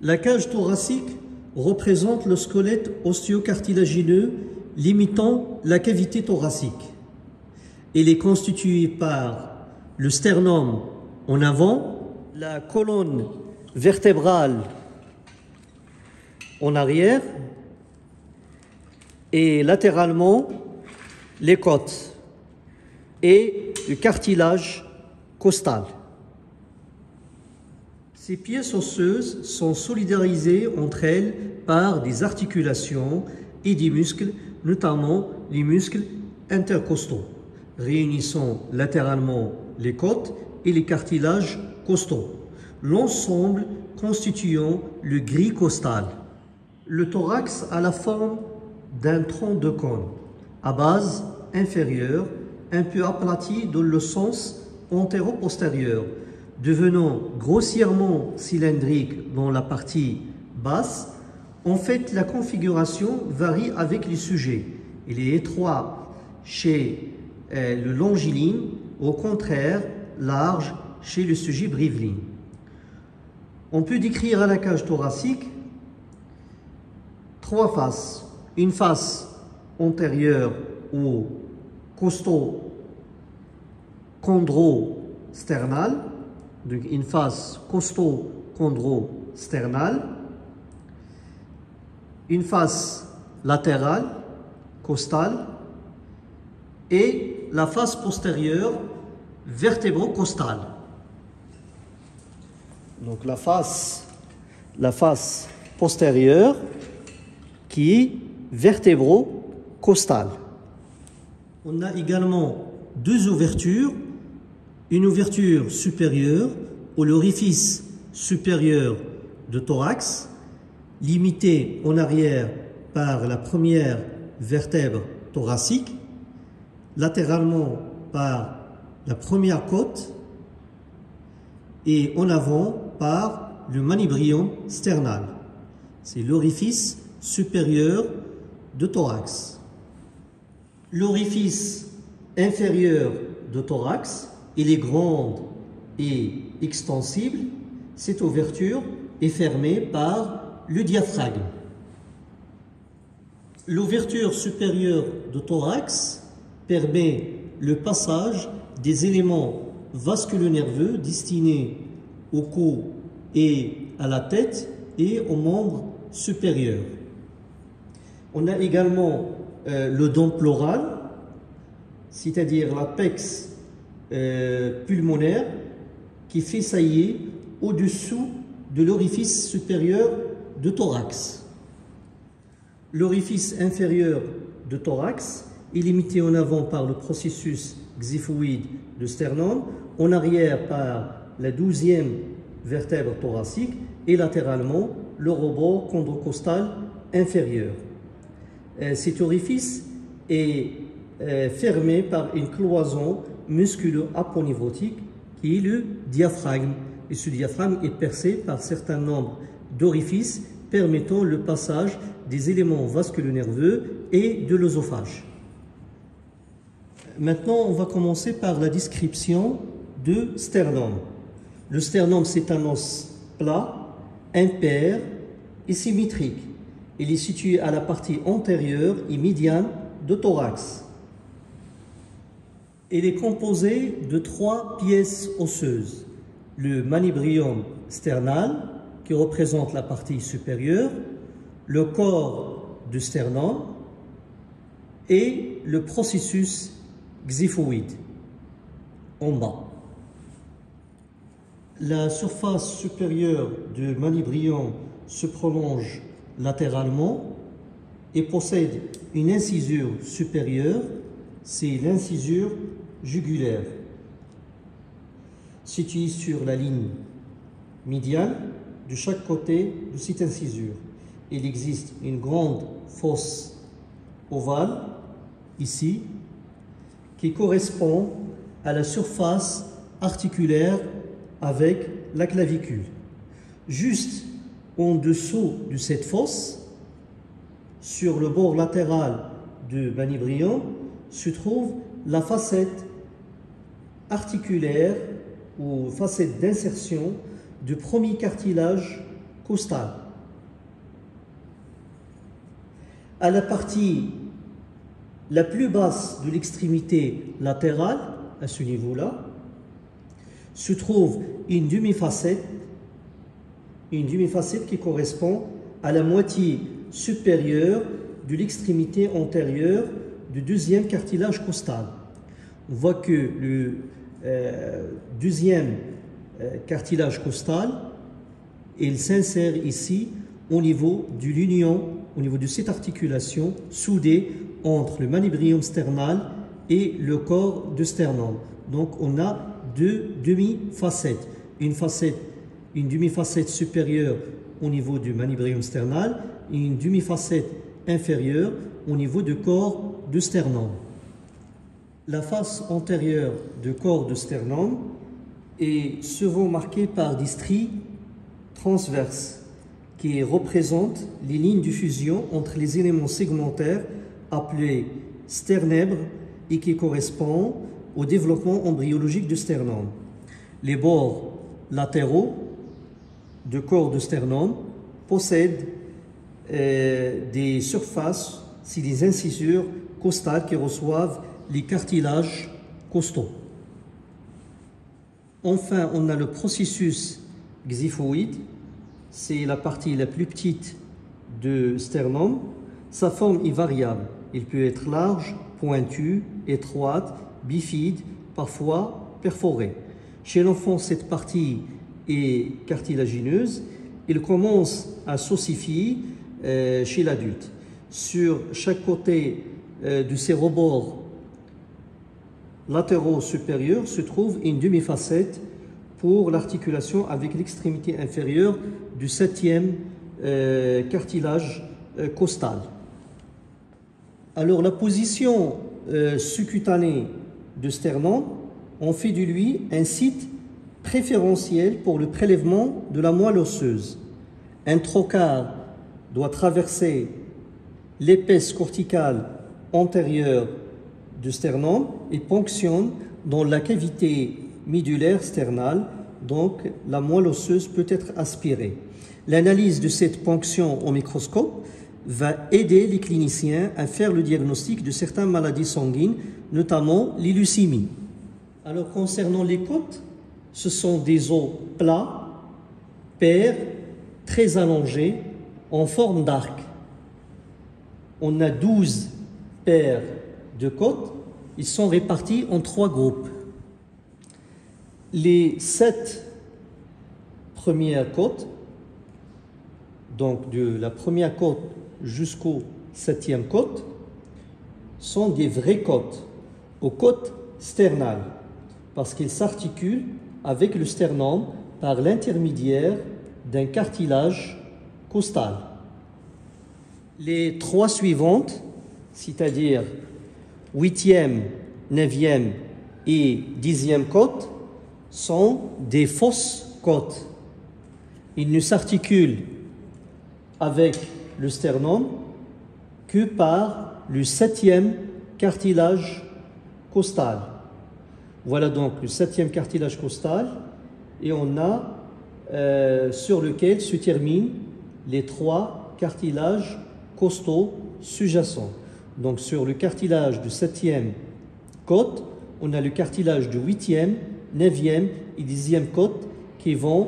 La cage thoracique représente le squelette ostéocartilagineux limitant la cavité thoracique. Elle est constituée par le sternum en avant, la colonne vertébrale en arrière et latéralement les côtes et le cartilage costal. Ces pièces osseuses sont solidarisées entre elles par des articulations et des muscles, notamment les muscles intercostaux, réunissant latéralement les côtes et les cartilages costaux, l'ensemble constituant le gris costal. Le thorax a la forme d'un tronc de cône, à base inférieure, un peu aplati dans le sens antéro-postérieur, devenant grossièrement cylindrique dans la partie basse. En fait, la configuration varie avec les sujets. Il est étroit chez le longiligne, au contraire, large chez le sujet bréviline. On peut décrire à la cage thoracique trois faces. Une face antérieure ou costo-chondro-sternale, donc une face costo-chondro-sternale, une face latérale, costale, et la face postérieure, vertébro-costale. Donc la face postérieure qui est vertébro-costale. On a également deux ouvertures, une ouverture supérieure ou l'orifice supérieur de thorax, limitée en arrière par la première vertèbre thoracique, latéralement par la première côte et en avant par le manubrium sternal. C'est l'orifice supérieur de thorax. L'orifice inférieur de thorax, il est grande et extensible. Cette ouverture est fermée par le diaphragme. L'ouverture supérieure de thorax permet le passage des éléments vasculo-nerveux destinés au cou et à la tête et aux membres supérieurs. On a également le dent pleural, c'est-à-dire l'apex pulmonaire qui fait saillir au-dessous de l'orifice supérieur de thorax. L'orifice inférieur de thorax est limité en avant par le processus xiphoïde de sternum, en arrière par la 12e vertèbre thoracique et latéralement le rebord chondrocostal inférieur. Cet orifice est fermé par une cloison musculo-aponeurotique qui est le diaphragme. Et ce diaphragme est percé par un certain nombre d'orifices permettant le passage des éléments vasculo-nerveux et de l'œsophage. Maintenant, on va commencer par la description de sternum. Le sternum, c'est un os plat, impair et symétrique. Il est situé à la partie antérieure et médiane de thorax. Il est composé de trois pièces osseuses. Le manubrium sternal, qui représente la partie supérieure, le corps du sternum et le processus xiphoïde en bas. La surface supérieure du manubrium se prolonge latéralement et possède une incisure supérieure, c'est l'incisure jugulaire, située sur la ligne médiane de chaque côté de cette incisure. Il existe une grande fosse ovale, ici, qui correspond à la surface articulaire avec la clavicule. Juste en dessous de cette fosse, sur le bord latéral du manubrium, se trouve la facette articulaire ou facette d'insertion du premier cartilage costale. À la partie la plus basse de l'extrémité latérale, à ce niveau-là, se trouve une demi-facette qui correspond à la moitié supérieure de l'extrémité antérieure du deuxième cartilage costal. On voit que le deuxième cartilage costal, il s'insère ici au niveau de l'union, au niveau de cette articulation soudée entre le manubrium sternal et le corps du sternum. Donc on a deux demi-facettes. Une demi-facette supérieure au niveau du manubrium sternal et une demi-facette inférieure au niveau du corps du sternum. La face antérieure du corps du sternum est souvent marquée par des stries transverses qui représentent les lignes de fusion entre les éléments segmentaires appelés sternèbres et qui correspondent au développement embryologique du sternum. Les bords latéraux du corps du sternum possèdent des surfaces, c'est des incisures costales qui reçoivent les cartilages costaux. Enfin, on a le processus xiphoïde, c'est la partie la plus petite du sternum. Sa forme est variable. Il peut être large, pointu, étroite, bifide, parfois perforée. Chez l'enfant, cette partie est cartilagineuse. Il commence à s'ossifier chez l'adulte. Sur chaque côté de ses rebords latéraux supérieurs se trouve une demi-facette pour l'articulation avec l'extrémité inférieure du septième cartilage costal. Alors la position sous-cutanée du sternum, on fait de lui un site préférentiel pour le prélèvement de la moelle osseuse. Un trocar doit traverser l'épaisse corticale antérieure du sternum et ponctionne dans la cavité médulaire sternale, donc la moelle osseuse peut être aspirée. L'analyse de cette ponction au microscope va aider les cliniciens à faire le diagnostic de certaines maladies sanguines, notamment les leucémies. Alors concernant les côtes, ce sont des os plats, pairs, très allongés, en forme d'arc. On a 12 paires de côtes, ils sont répartis en 3 groupes. Les 7 premières côtes, donc de la première côte jusqu'au 7e côte, sont des vraies côtes, aux côtes sternales, parce qu'ils s'articulent avec le sternum par l'intermédiaire d'un cartilage costal. Les 3 suivantes, c'est-à-dire 8e, 9e et 10e côte, sont des fausses côtes. Ils ne s'articulent avec le sternum que par le 7e cartilage costal. Voilà donc le 7e cartilage costal et on a sur lequel se terminent les 3 cartilages costaux sous-jacents. Donc sur le cartilage du 7e côte, on a le cartilage du 8e, 9e et 10e côte qui vont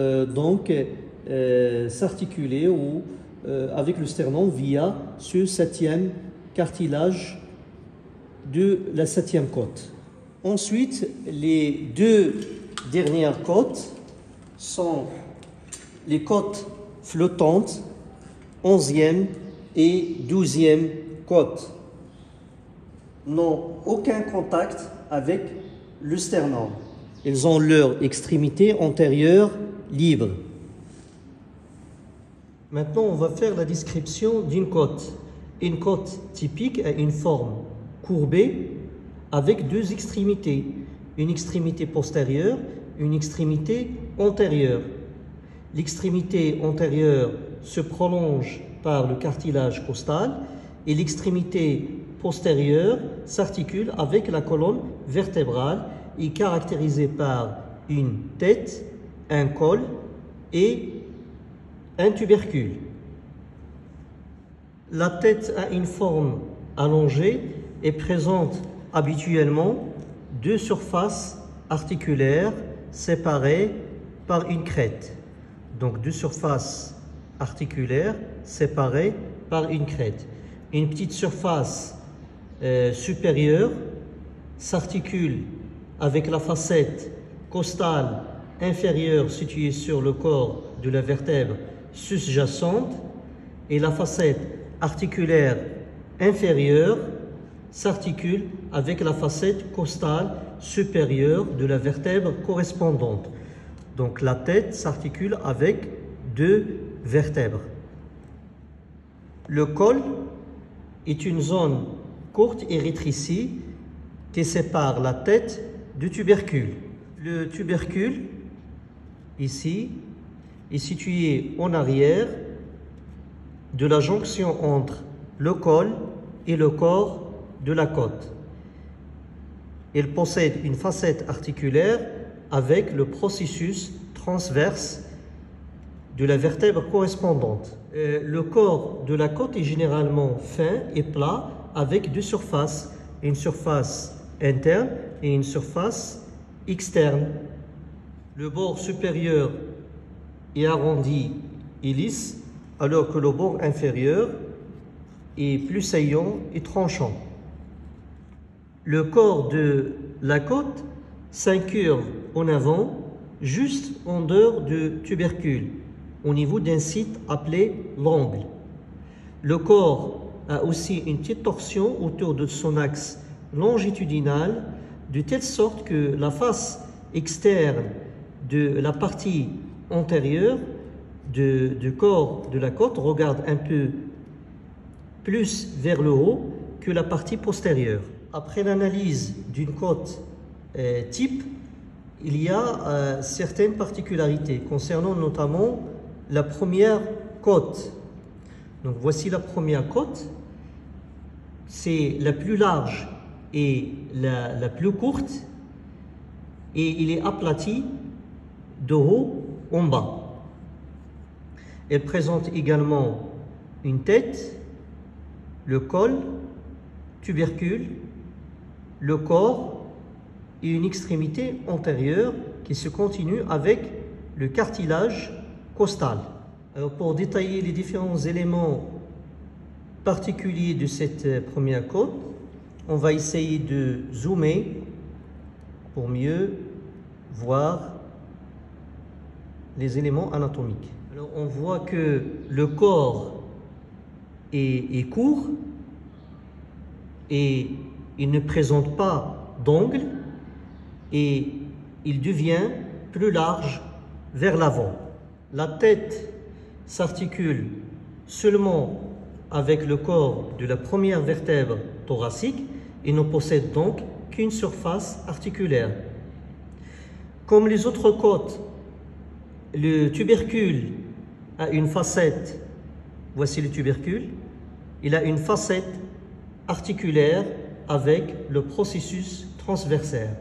s'articuler avec le sternum via ce 7e cartilage de la 7e côte. Ensuite, les 2 dernières côtes sont les côtes flottantes, 11e et 12e côtes. N'ont aucun contact avec le sternum. Ils ont leur extrémité antérieure libre. Maintenant, on va faire la description d'une côte. Une côte typique a une forme courbée avec 2 extrémités. Une extrémité postérieure, une extrémité antérieure. L'extrémité antérieure se prolonge par le cartilage costal et l'extrémité postérieure s'articule avec la colonne vertébrale et caractérisée par une tête, un col et un tubercule. La tête a une forme allongée et présente habituellement deux surfaces articulaires séparées par une crête. Donc deux surfaces articulaires séparées par une crête. Une petite surface supérieure s'articule avec la facette costale inférieure située sur le corps de la vertèbre sous-jacente et la facette articulaire inférieure s'articule avec la facette costale supérieure de la vertèbre correspondante. Donc la tête s'articule avec deux vertèbres. Le col est une zone courte et rétrécie qui sépare la tête du tubercule. Le tubercule, ici, est situé en arrière de la jonction entre le col et le corps de la côte. Il possède une facette articulaire avec le processus transverse de la vertèbre correspondante. Le corps de la côte est généralement fin et plat avec deux surfaces, une surface interne et une surface externe. Le bord supérieur est arrondi et lisse, alors que le bord inférieur est plus saillant et tranchant. Le corps de la côte s'incurve en avant, juste en dehors du tubercule, au niveau d'un site appelé l'angle. Le corps a aussi une petite torsion autour de son axe longitudinal, de telle sorte que la face externe de la partie antérieure du corps de la côte regarde un peu plus vers le haut que la partie postérieure. Après l'analyse d'une côte type, il y a certaines particularités concernant notamment la première côte. Donc voici la première côte, c'est la plus large et la plus courte, et il est aplati de haut en bas. Elle présente également une tête, le col, tubercule, le corps et une extrémité antérieure qui se continue avec le cartilage costal. Alors pour détailler les différents éléments particuliers de cette première côte, on va essayer de zoomer pour mieux voir les éléments anatomiques. Alors on voit que le corps est court et il ne présente pas d'angle et il devient plus large vers l'avant. La tête s'articule seulement avec le corps de la première vertèbre thoracique et ne possède donc qu'une surface articulaire. Comme les autres côtes, le tubercule a une facette, voici le tubercule, il a une facette articulaire avec le processus transversaire.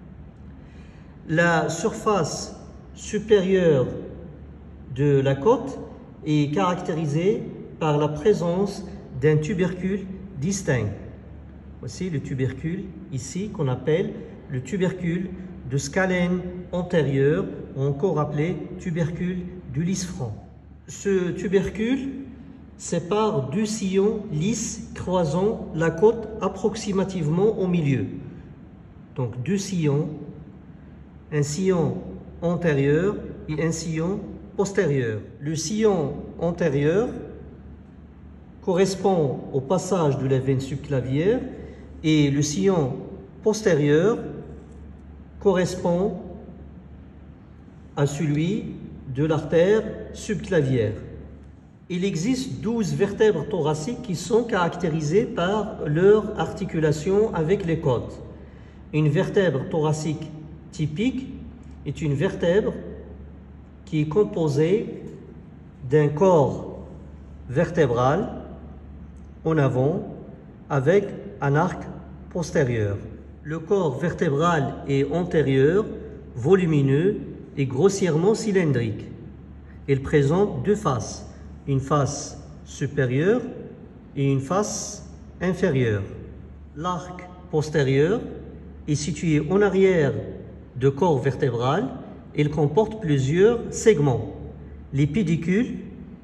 La surface supérieure de la côte est caractérisée par la présence d'un tubercule distinct. Voici le tubercule ici qu'on appelle le tubercule de scalène antérieure, ou encore appelé tubercule d'Ulysse Franc. Ce tubercule sépare deux sillons lisses croisant la côte approximativement au milieu. Donc deux sillons, un sillon antérieur et un sillon postérieur. Le sillon antérieur correspond au passage de la veine subclavière et le sillon postérieur correspond à celui de l'artère subclavière. Il existe 12 vertèbres thoraciques qui sont caractérisées par leur articulation avec les côtes. Une vertèbre thoracique typique est une vertèbre qui est composée d'un corps vertébral en avant avec un arc postérieur. Le corps vertébral est antérieur, volumineux et grossièrement cylindrique. Il présente deux faces, une face supérieure et une face inférieure. L'arc postérieur est situé en arrière du corps vertébral. Il comporte plusieurs segments. Les pédicules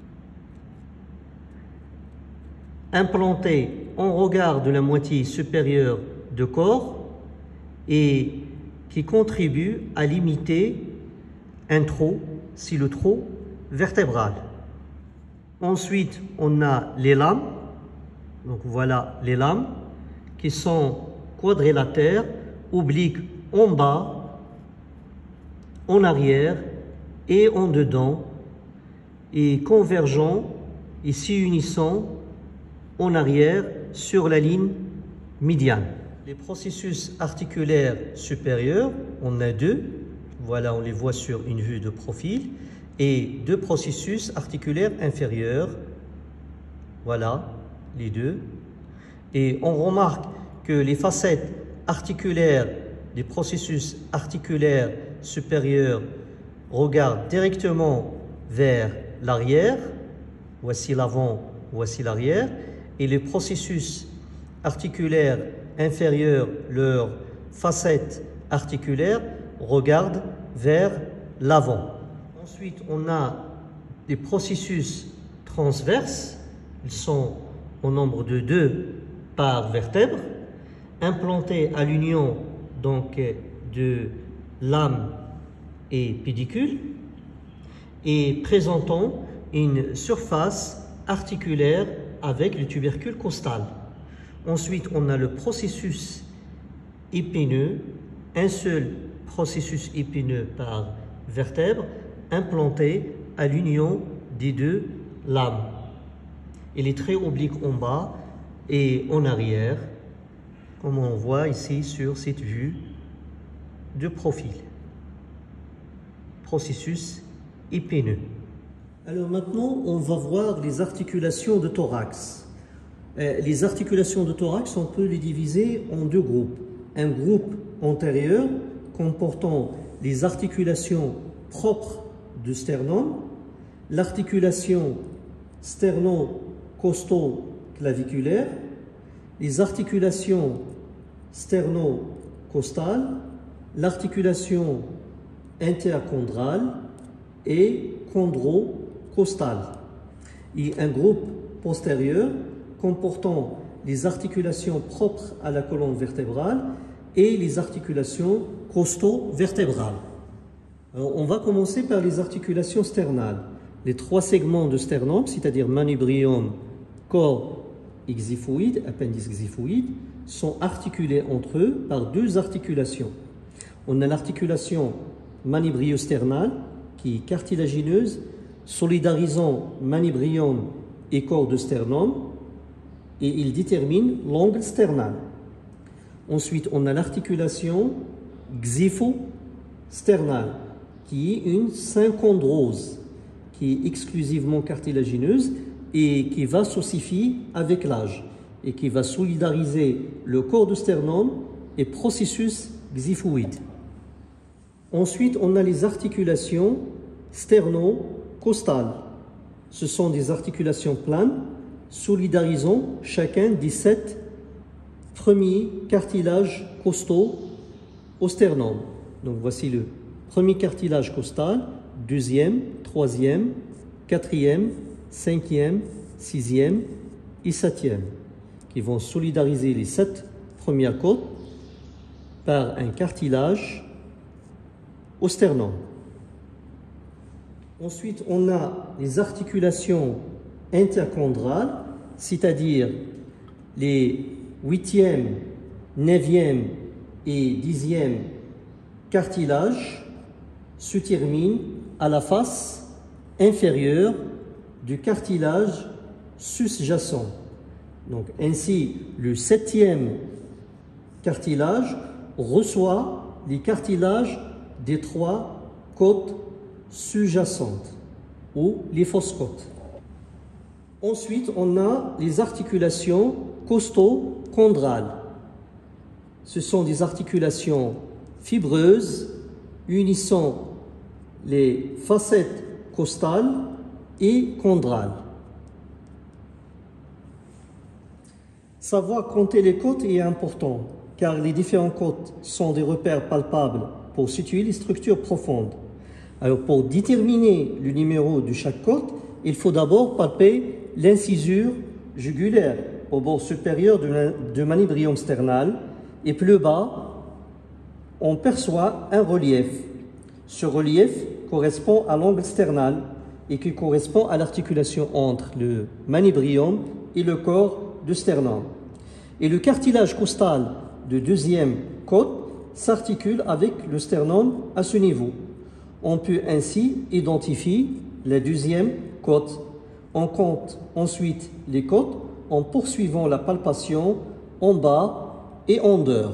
implantés en regard de la moitié supérieure du corps et qui contribuent à limiter un trou, c'est le trou vertébral. Ensuite, on a les lames. Donc voilà les lames qui sont quadrilatères, obliques en bas, en arrière et en dedans, et convergents et s'unissant en arrière sur la ligne médiane. Les processus articulaires supérieurs, on a deux. Voilà, on les voit sur une vue de profil. Et deux processus articulaires inférieurs. Voilà, les deux. Et on remarque que les facettes articulaires des processus articulaires supérieurs regardent directement vers l'arrière. Voici l'avant, voici l'arrière. Et les processus articulaires inférieurs, leurs facettes articulaires, regardent vers l'avant. Ensuite, on a des processus transverses. Ils sont au nombre de 2 par vertèbre, implantés à l'union donc de lame et pédicule et présentant une surface articulaire avec le tubercule costal. Ensuite, on a le processus épineux, un seul processus épineux par vertèbre, implanté à l'union des 2 lames. Il est très oblique en bas et en arrière, comme on voit ici sur cette vue de profil. Processus épineux. Alors maintenant, on va voir les articulations de thorax. Les articulations de thorax, on peut les diviser en 2 groupes. Un groupe antérieur comportant les articulations propres du sternum, l'articulation sterno-costo-claviculaire, les articulations sterno-costales, l'articulation interchondrale et chondrocostale. Et un groupe postérieur comportant les articulations propres à la colonne vertébrale et les articulations costo-vertébrales. Alors, on va commencer par les articulations sternales. Les 3 segments de sternum, c'est-à-dire manubrium, corps et xiphoïde, appendice xiphoïde, sont articulés entre eux par 2 articulations. On a l'articulation manubrio-sternale, qui est cartilagineuse, solidarisant manubrium et corps de sternum, et il détermine l'angle sternal. Ensuite, on a l'articulation xipho-sternale, qui est une synchondrose, qui est exclusivement cartilagineuse et qui va s'ossifier avec l'âge et qui va solidariser le corps de sternum et processus xiphoïde. Ensuite, on a les articulations sterno-costales. Ce sont des articulations planes solidarisant chacun des 7 premiers cartilages costaux au sternum. Donc voici le premier cartilage costal, 2e, 3e, 4e, 5e, 6e et 7e, qui vont solidariser les 7 premières côtes par un cartilage au sternum. Ensuite, on a les articulations interchondrales, c'est-à-dire les 8e, 9e et 10e cartilages se terminent à la face inférieure du cartilage sus-jacent. Donc, ainsi, le 7e cartilage reçoit les cartilages des 3 côtes sous-jacentes ou les fausses côtes. Ensuite, on a les articulations costo-chondrales. Ce sont des articulations fibreuses unissant les facettes costale et chondrale. Savoir compter les côtes est important, car les différentes côtes sont des repères palpables pour situer les structures profondes. Alors, pour déterminer le numéro de chaque côte, il faut d'abord palper l'incisure jugulaire au bord supérieur du manubrium sternal, et plus bas, on perçoit un relief. Ce relief correspond à l'angle sternal et qui correspond à l'articulation entre le manubrium et le corps du sternum. Et le cartilage costal de deuxième côte s'articule avec le sternum à ce niveau. On peut ainsi identifier la deuxième côte. On compte ensuite les côtes en poursuivant la palpation en bas et en dehors.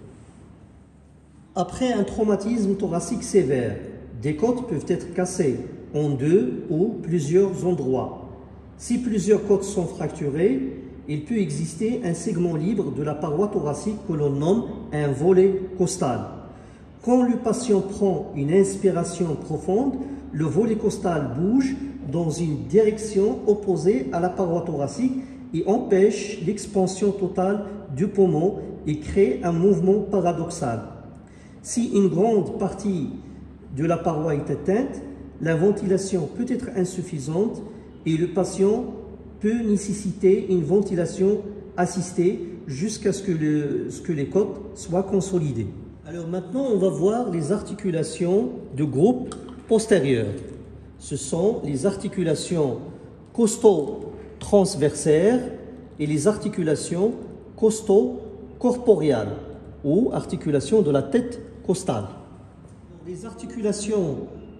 Après un traumatisme thoracique sévère, des côtes peuvent être cassées en deux ou plusieurs endroits. Si plusieurs côtes sont fracturées, il peut exister un segment libre de la paroi thoracique que l'on nomme un volet costal. Quand le patient prend une inspiration profonde, le volet costal bouge dans une direction opposée à la paroi thoracique et empêche l'expansion totale du poumon et crée un mouvement paradoxal. Si une grande partie de la paroi est atteinte, la ventilation peut être insuffisante et le patient peut nécessiter une ventilation assistée jusqu'à ce que les côtes soient consolidées. Alors maintenant, on va voir les articulations de groupe postérieur. Ce sont les articulations costo-transversaires et les articulations costo-corporeales ou articulations de la tête costale. Les articulations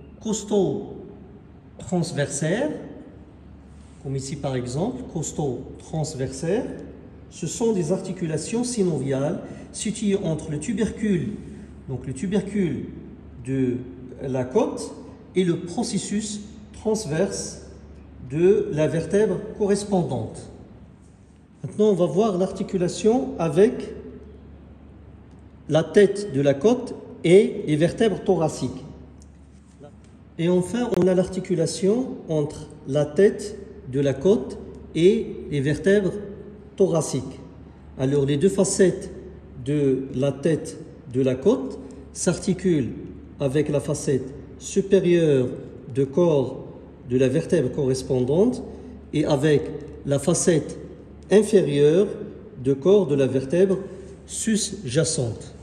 costo-transversaires, comme ici par exemple, costo-transversaires, ce sont des articulations synoviales situées entre le tubercule de la côte et le processus transverse de la vertèbre correspondante. Maintenant, on va voir l'articulation avec la tête de la côte et les vertèbres thoraciques. Et enfin, on a l'articulation entre la tête de la côte et les vertèbres thoraciques. Alors, les deux facettes de la tête de la côte s'articulent avec la facette supérieure du corps de la vertèbre correspondante et avec la facette inférieure du corps de la vertèbre sus-jacente.